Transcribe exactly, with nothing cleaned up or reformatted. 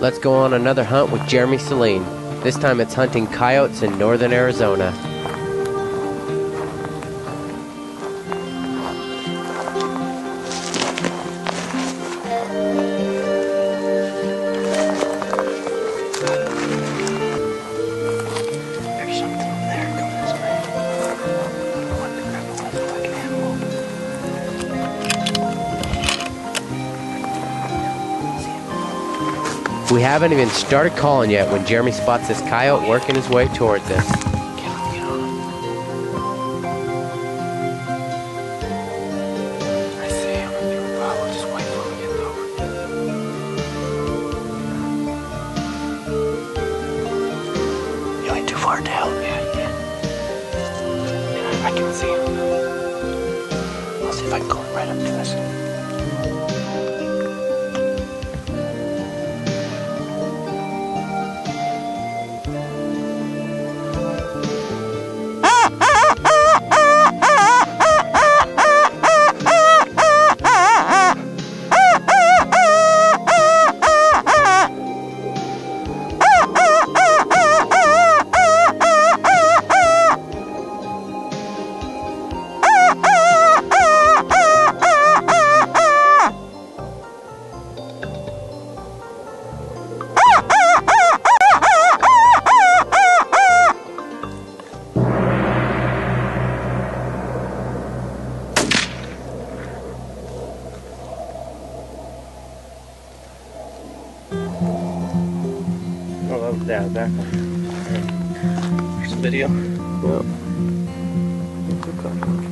Let's go on another hunt with Jeremy Saline. This time it's hunting coyotes in northern Arizona. There's something over there. Go this way. I want to grab a hold like an animal. We haven't even started calling yet when Jeremy spots this coyote working his way towards us. Get on, get on. I see him. Oh, we'll just wait till he gets over. You ain't too far down. Yeah, yeah. Yeah, I can see him. I'll see if I can go right up to us. Oh, that back on. First video. Yep.